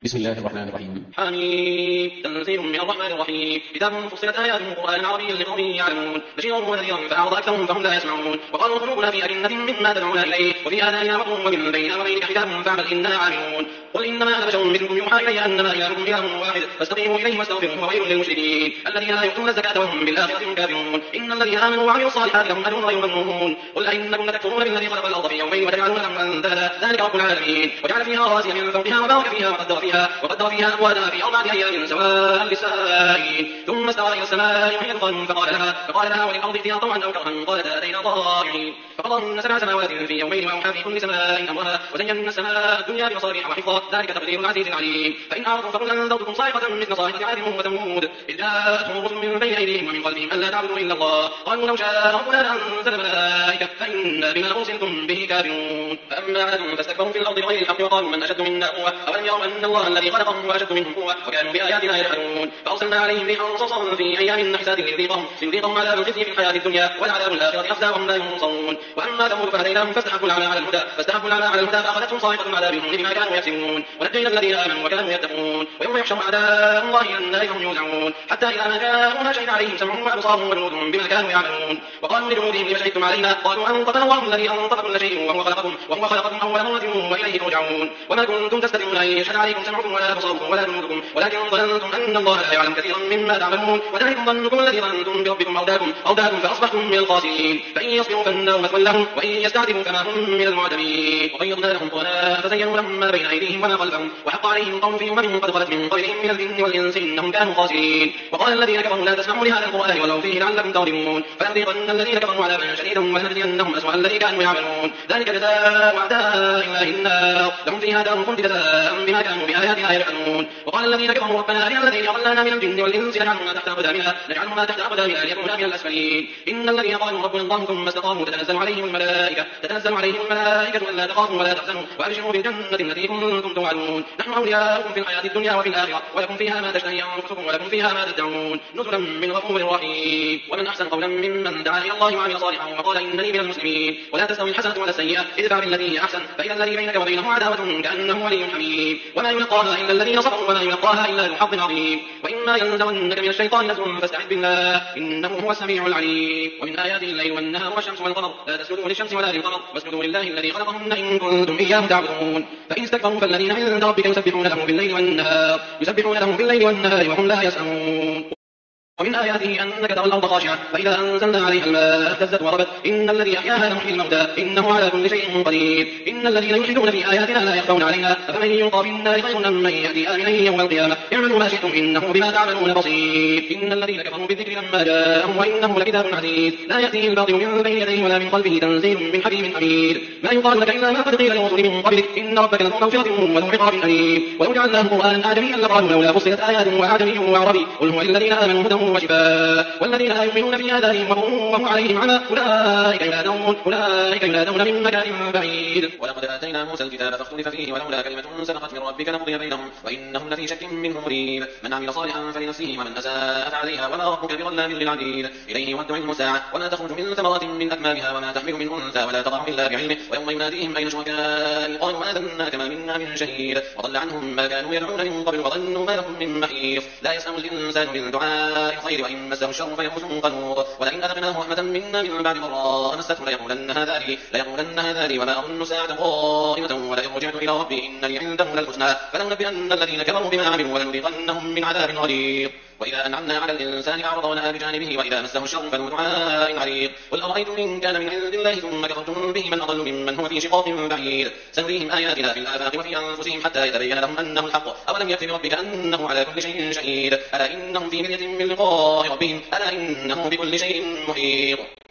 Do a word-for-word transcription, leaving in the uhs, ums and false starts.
بسم الله الرحمن الرحيم. حميم تنزيل من الرحمن الرحيم كتاب فصلت آياته قرآن عربي لقوم يعلمون بشيرا ونذيرا فأعرض أكثرهم فهم لا يسمعون وقالوا قلوبنا في أكنة مما تدعونا إليه وفي آذاننا وقر ومن بيننا وبينك حجاب فاعمل إنا عاملون قل إنما أنا بشر مثلكم يوحى إلي أنما إلهكم إله واحد فاستقيموا إليه واستغفروه وويل للمشركين الذين لا يؤتون الزكاة وهم بالآخرة هم كافرون إن الذين آمنوا وعملوا الصالحات لهم أجر غير ممنون قل أئنكم لتكفرون بالذي خلق الأرض في يومين وتجعلون له أندادا ذلك رب العالمين وجعل فيها رواسي من فوقها وبارك فيها وقدر فيها وقدر فيها أقواتها في أربعة أيام سواء للسائلين ثم استوى إلى السماء وهي دخان فقال لها فقال لها وللأرض ائتيا طوعا أو كرها قالت أتينا طائعين فقضاهن سبع سماوات في يومين وأوحى في كل سماء أمرها وزينا السماء الدنيا بمصابيح وحفظا ذلك تقدير العزيز العليم فإن أعرضوا فقل أنذرتكم صاعقة مثل صاعقة عاد وثمود إذ جاءتهم الرسل من بين أيديهم ومن خلفهم ألا تعبدوا إلا الله قالوا لو شاء ربنا لأنزل ملائكة فإنا بما أرسلتم به كافرون فأما عاد فاستكبروا في الأرض بغير الحق وقالوا من أشد منا قوة أولم يروا أن الله الذي خلقهم وأشد منهم قوة وكانوا بآياتنا يجحدون فأرسلنا عليهم ريحا صرصرا في أيام نحسات ليذيقهم ليذيقهم عذاب الخزي في الحياة الدنيا والعذاب الآخرة أخزى وهم لا ينصرون وأما ثمود فهديناهم فاستحبوا العمى على الهدى فاستحبوا العمى على الهدى فأخذتهم صاعقة العذاب بهم بما كانوا يكسبون ونجينا الذين آمنوا وكانوا يتقون ويوم يحشر أعداء الله إلى النار فهم يوزعون حتى إذا ما جاءوها شهد عليهم سمعهم وأبصارهم وجلودهم بما كانوا يعملون وقالوا لجلودهم لم شهدتم علينا قالوا أنطقنا الله الذي أنطق كل شيء وهو خلقكم وهو خلقكم أول مرة وإليه ترجعون وما كنتم تستترون أن يشهد عليكم سمعكم ولا أبصاركم ولا جلودكم ولكن ظننتم أن الله لا يعلم كثيرا مما تعملون وذلكم ظنكم الذي ظننتم بربكم أرداكم أرداكم فأصبحتم من الخاسرين فإن يصبروا فالنار مثوى لهم وإن يستعتبوا فما هم من المعتبين وقيضنا لهم قرناء فزينوا لهم ما بين أيديهم وما خلفهم وحق عليهم القول في أمم قد خلت من قبلهم من الجن والإنس إنهم كانوا خاسرين وقال الذين كفروا لا تسمعوا لهذا القرآن ولو فيه لعلكم تغلبون فلنذيقن الذين كفروا عذابا شديدا ولنجزينهم أسوأ الذي كانوا يعملون ذلك جزاء أعداء الله النار لهم فيها دار الخلد جزاء بما كانوا بآياتنا يجحدون وقال الذين كفروا ربنا أرنا الذين أضلنا من الجن والإنس نجعلهما تحت أقدامنا نجعلهما تحت أقدامنا ليكونا من الأسفلين إن الذين قالوا ربنا الله ثم استقاموا تتنزل عليهم الملائكة تتنزل عليهم الملائكة ألا تخافوا ولا تحزنوا وأبشروا بالجنة التي كنتم توعدون نحن أولياؤكم في الحياة الدنيا وفي الآخرة ولكم فيها ما تشتهي أنفسكم ولكم فيها ما تدعون نزلا من غفور رحيم ومن أحسن قولا ممن دعا إلى الله وعمل صالحا وقال إنني من المسلمين ولا تستوي الحسنة ولا السيئة ادفع بالتي هي أحسن فإذا الذي بينك وبينه عداوة كأنه ولي حميم وما يلقاها إلا الذين صبروا وما يلقاها إلا ذو حظ عظيم وإما ينزغنك من الشيطان نزغ فاستعذ بالله إنه هو السميع العليم ومن آياته الليل والنهار والشمس والقمر لا تسجدوا للشمس ولا للقمر واسجدوا لله الذي خلقهن إن كنتم إياه تعبدون فإن استكبروا فالذين عند ربك يسبحون له بالليل والنهار يسبحون له بالليل والنهار وهم لا يسأمون ومن آياته أنك ترى الأرض خاشعة فإذا أنزلنا عليها الماء اهتزت وربت إن الذي أحياها لمحيي الموتى إنه على كل شيء قدير إن الذين يلحدون في آياتنا لا يخفون علينا أفمن يلقى في النار خير أم من يأتي آمنا يوم القيامة اعملوا ما شئتم إنه بما تعملون بصير إن الذين كفروا بالذكر لما جاءهم وإنه لكتاب عزيز لا يأتيه الباطل من بين يديه ولا من خلفه تنزيل من حكيم حميد ما يقال لك إلا ما قد قيل للرسل من قبلك إن ربك لذو مغفرة وذو عقاب أليم ولو جعلناه قرآنا أعجميا لقالوا لولا فصلت آياته أعجمي وعربي قل هو للذين آمنوا هدى وشفاء والذين لا يؤمنون في آذانهم وقر وهو عليهم عمى أولئك ينادون أولئك ينادون من مكان بعيد ولقد آتينا موسى الكتاب فاختلف فيه ولولا كلمة سبقت من ربك لقضي بينهم وإنهم لفي شك منه مريب من عمل صالحا فلنفسه ومن أساء فعليها وما ربك بظلام للعبيد إليه يرد علم الساعة ولا تخرج من ثمرات من أكمامها وما تحمل من أنثى ولا تضع إلا بعلمه ويوم يناديهم أين شركائي قالوا ما آذناك ما منا من شهيد وضل عنهم ما كانوا يدعون من قبل وظنوا ما لهم من محيص لا يسأم الإنسان من دعاء الخير وإن مسه الشر فيئوس قنوط ولئن أذقناه رحمة منا من بعد ضراء مسته ليقولن هذا لي ليقولن هذا لي وما أظن الساعة قائمة ولئن رجعت إلى ربي إن لي عنده للحسنى فلننبئن الذين كفروا بما عملوا ولنذيقنهم من عذاب غليظ وإذا أنعمنا على الإنسان أعرض ونأى بجانبه وإذا مسه الشر فذو دعاء عريض قل أرأيتم إن كان من عند الله ثم كفرتم به من أضل ممن هو في شقاق بعيد سنريهم آياتنا في الآفاق وفي أنفسهم حتى يتبين لهم أنه الحق أولم يكف بربك أنه على كل شيء شهيد ألا إنهم في مرية من لقاء ربهم ألا إنه بكل شيء محيط